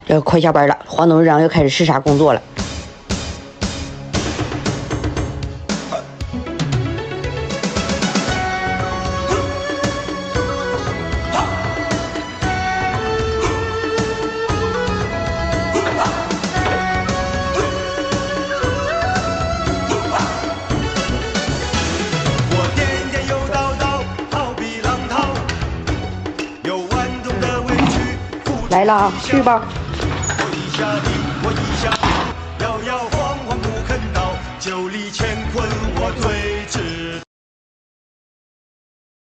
这快下班了，黄董事长要开始视察工作了。 我颠颠又倒倒，好比浪涛，有万种的委屈。 来了啊，去吧。 我一下顶，我一下摇，摇摇晃晃不肯倒，九里乾坤我最知